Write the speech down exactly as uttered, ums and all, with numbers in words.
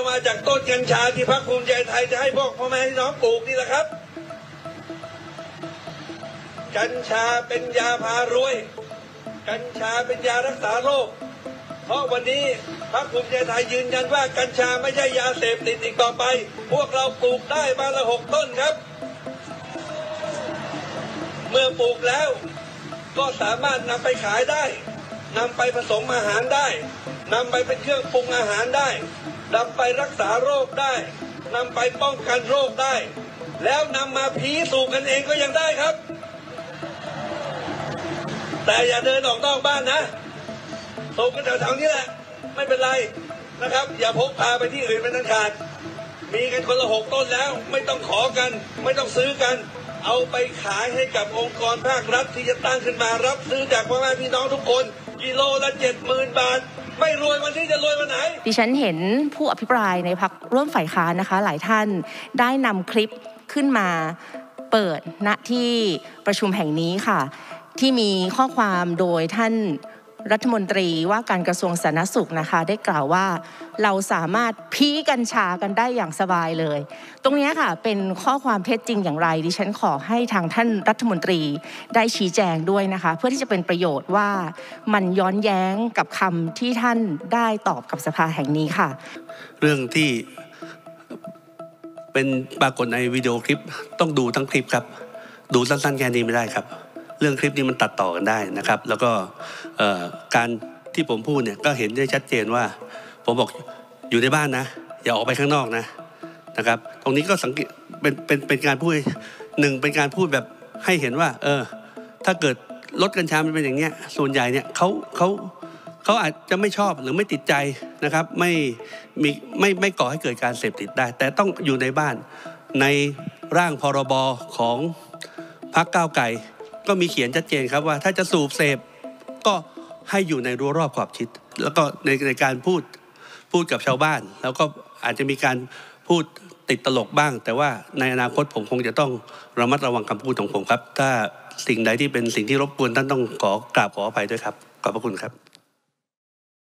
มาจากต้นกัญชาที่พรรคภูมิใจไทยจะให้พวกพ่อแม่พี่น้องปลูกนี่แหละครับกัญชาเป็นยาพารวยกัญชาเป็นยารักษาโรคเพราะวันนี้พรรคภูมิใจไทยยืนยันว่ากัญชาไม่ใช่ยาเสพติดอีกต่อไปพวกเราปลูกได้มาละหกต้นครับเมื่อปลูกแล้วก็สามารถนำไปขายได้นำไปผสมอาหารได้นำไปเป็นเครื่องปรุงอาหารได้นำไปรักษาโรคได้นำไปป้องกันโรคได้แล้วนำมาผีสูบกันเองก็ยังได้ครับแต่อย่าเดินออกนอกบ้านนะสูบกันแถวๆนี้แหละไม่เป็นไรนะครับอย่าพกพาไปที่อื่นเป็นอันขาดมีกันคนละหกต้นแล้วไม่ต้องขอกันไม่ต้องซื้อกันเอาไปขายให้กับองค์กรภาครัฐที่จะตั้งขึ้นมารับซื้อจากพ่อแม่พี่น้องทุกคนกิโลละเจ็ดหมื่นบาทไม่รวยวันที่จะรวยวันไหนดิฉันเห็นผู้อภิปรายในพรรคร่วมฝ่ายค้านนะคะหลายท่านได้นำคลิปขึ้นมาเปิดณที่ประชุมแห่งนี้ค่ะที่มีข้อความโดยท่านรัฐมนตรีว่าการกระทรวงสาธารณสุขนะคะได้กล่าวว่าเราสามารถพีกัญชากันได้อย่างสบายเลยตรงนี้ค่ะเป็นข้อความเท็จจริงอย่างไรดิฉันขอให้ทางท่านรัฐมนตรีได้ชี้แจงด้วยนะคะเพื่อที่จะเป็นประโยชน์ว่ามันย้อนแย้งกับคำที่ท่านได้ตอบกับสภาแห่งนี้ค่ะเรื่องที่เป็นปรากฏในวิดีโอคลิปต้องดูทั้งคลิปครับดูสั้นๆแค่นี้ไม่ได้ครับเรื่องคลิปนี้มันตัดต่อกันได้นะครับแล้วก็การที่ผมพูดเนี่ยก็เห็นได้ชัดเจนว่าผมบอกอยู่ในบ้านนะอย่าออกไปข้างนอกนะนะครับตรงนี้ก็สังเกตเป็นเป็นเป็นการพูดหนึ่งเป็นการพูดแบบให้เห็นว่าเออถ้าเกิดลดกัญชามันเป็นอย่างเนี้ยส่วนใหญ่เนี่ยเขาเขาเขาอาจจะไม่ชอบหรือไม่ติดใจนะครับไม่มีไม่ไม่ก่อให้เกิดการเสพติดได้แต่ต้องอยู่ในบ้านในร่างพรบของพรรคก้าวไกลก็มีเขียนชัดเจนครับว่าถ้าจะสูบเสพก็ให้อยู่ในรั้วรอบขอบชิดแล้วก็ในในการพูดพูดกับชาวบ้านแล้วก็อาจจะมีการพูดติดตลกบ้างแต่ว่าในอนาคตผมคงจะต้องระมัดระวังคำพูดของผมครับถ้าสิ่งใดที่เป็นสิ่งที่รบกวนท่านต้องขอกราบขออภัยด้วยครับขอบพระคุณครับ